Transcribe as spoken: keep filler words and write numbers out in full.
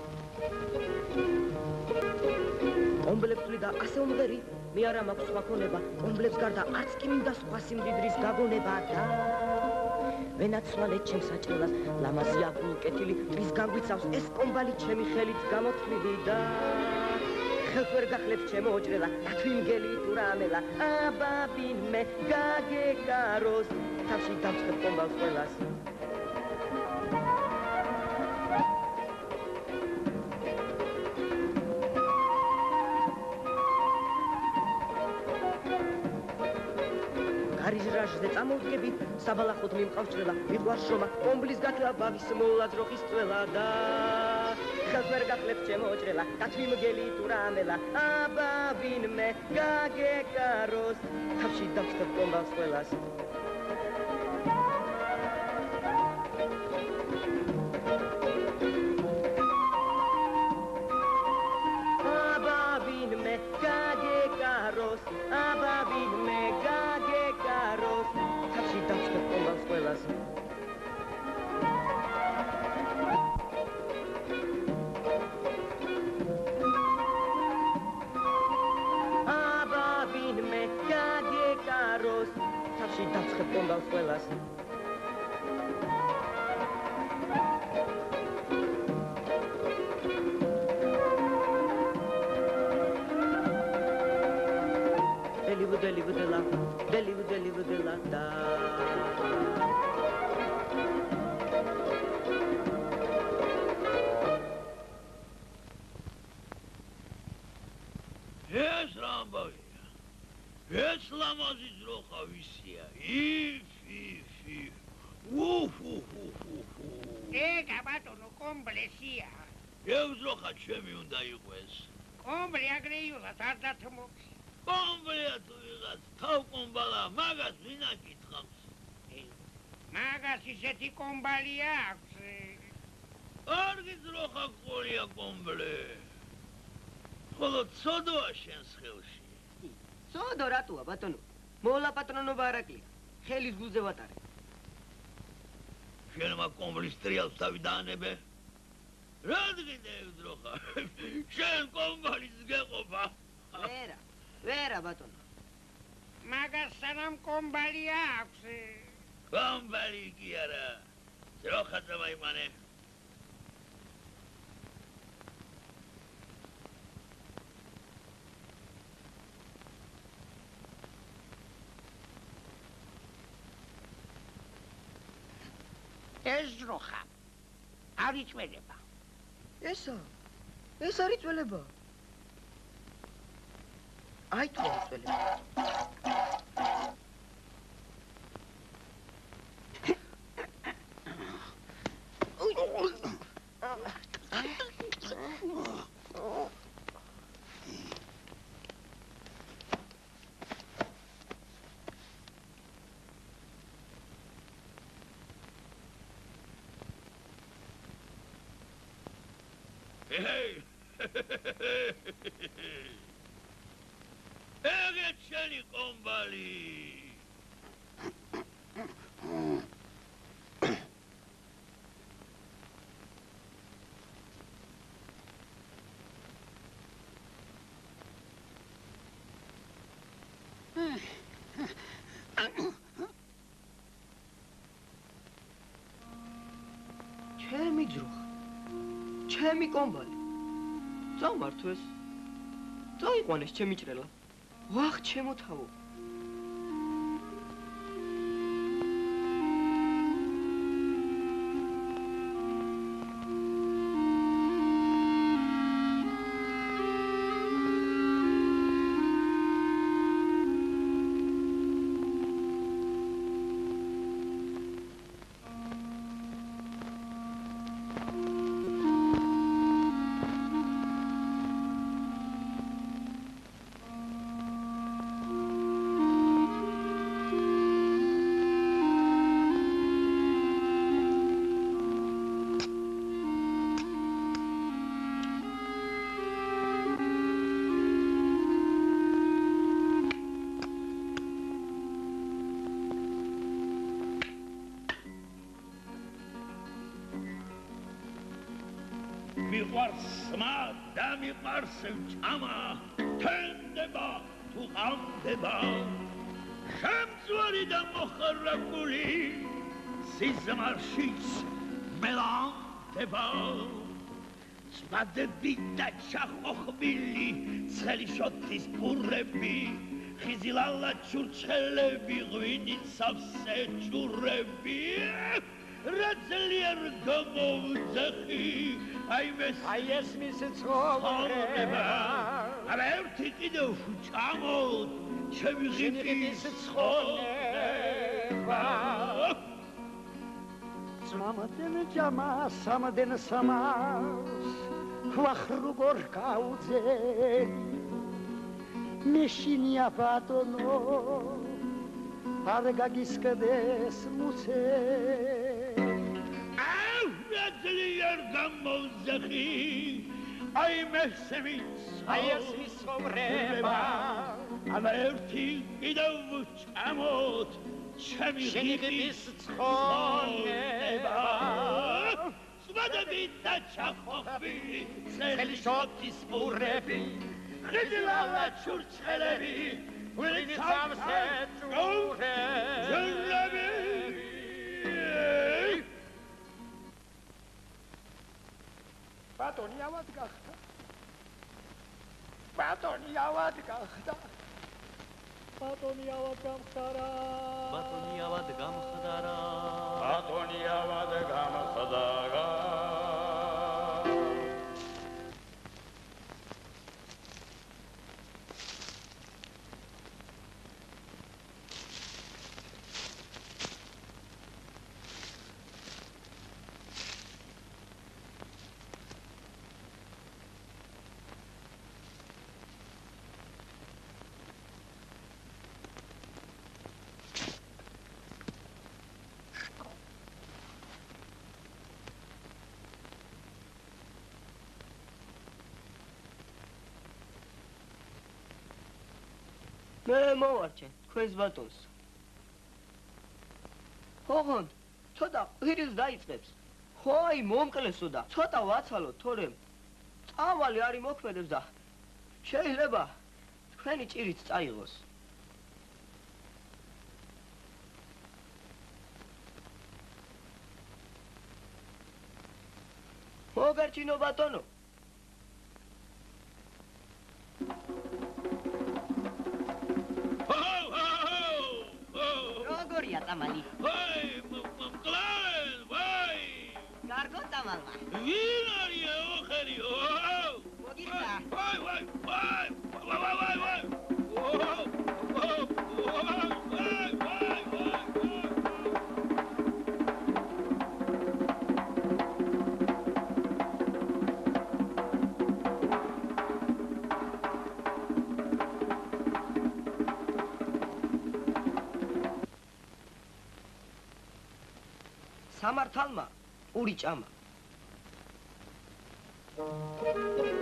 კომბლებს ვიდა ასე უმღერი, მე არა მაქვს სხვა ქონება, კომბლებს გარდა არც კი მინდა სხვა სიმდიდრის გაგონება და ვენაცვალე ჩემს საჭრელას, ლამაზია გულკეთილი, ვის განგვიცავს ეს კომბალი ჩემი ხელით გამოთვლილი და ხელს ვერ გახლებს ჩემო ოჭრელა, ათვიმგელი თუ რამელა, აბა ვინმე გაგეკაროს, თავში დამცხებ კომბალს ყველას. ჟრაჟზე წამოვდგები, საბალახოდ მიმყავს ჭრელა, მიყვარს შრომა, კომბლის გათლა, ბავის მოლაძრო ხის წველა და ხელს ვერ გახლებს ჩემო ოჭრელა, დათვიმგელი თუ რამელა, აბა ვინმე გაგეკაროს, თავში დავცხებ კომბალს ყველას. აბა ვინმე გაგეკაროს, აბა ვინმე გაგეკაროს, თავში დავცხებ კომბალს ყველას. აბა ვინმე გაგეკაროს, თავში დავცხებ კომბალს ყველას. Deli-vudeli-vudela, deli-vudeli-vudela da. ეს რამბავია. ეს ლამაზი ძროხა ვისია. იფ, იფ, იფ. უფ, უფ, უფ, უფ. ეგა ბატონო კომბლესია. ეგ ძროხა ჩემი უნდა იყოს. კომბლე აგრეიულად არ დათმობს. კომბლია თუ ვიღაც, თავ კომბალა, მაგას ვინ აკითხავს? მაგას ისეთი კომბალი აქვს. კარგი ძროხა ყოლია კომბლე. ხოლო ცოდოა შენს ხელში. ცოდო რატოა ბატონო? მოლა პატრონობა არაკლია. ხელის გულზე ვატარე. შენმა კომბლის ტრიალს თავი დაანებე. რადგან ეგ ძროხა? შენ კომბალის გეყოფა. ვერა. ვერა ბატონო. მაგას სანამ კომბალი აქვს. კომბალი კი არა. ძროხა დამაიმანე. ეს ძროხა არ იწველება. ესა? ეს არ იწველება? აი თუ არ იწველება. ეგეთ შენი კომბალი. ჩემი ძროხა. ჩემი კომბალი. წამართვეს. წაიყვანეს ჩემი ჭრელა. ვახ, ჩემო თავო. მიყვარს სმა და მიყვარს ჭამა თენდება თუ ყამდება შემწვარი და მოხრაკული სიზმარშიც მელანდება წვადები და ჩახოხბილი ცხელი შოთის პურები ხიზილალა ჩურჩხელები ღვინით სავსე ჭურები რა ძლიერ გამოვძახი აი ეს აი ეს მის ცხოვრება არა ერთი კიდევ ჩამოთ ჩემი ღიმის ცხოვრება Mamaden cama, samaden samas, vahru gorkauze, meșinia patono, arga giskades muse. Au, ratlier gamozaki, ai mesemis, ai esmis sobreba, amerti idau chamot. ჩემი ღიმის ცხოვრება სვადებით და ჩახოხბილი წელი შოთის პურები ხიზილალა ჩურჩხელები ღვინით სავსე ჭურები ბატონი ავად გახდა ბატონი ავად გახდა ბატონი ავად გამხდარა ბატონი ავად გამხდარა ბატონი ავად გამხდარა მე მოვარჩენ თქვენს ბატონს. ოღონდ, ცოტა ყვირილს დაიწყებს. ხო აი მომკლესო და ცოტა ვაცალოთ, თორემ წავალი არ იმოქმედებს და შეიძლება თქვენი ჭირიც წაიღოს. მოგარჩინო ბატონო. როგორია წამალი? ვაი, მკლავენ, ვაი! კარგო წამალმა. ვინ არია ოხერიო? მოგიხდა. ვაი, ვაი, ვაი! ვაი, ვაი, ვაი, ვაი! ვაი, ვაი, ვაი! სამართალმა პური ჭამა.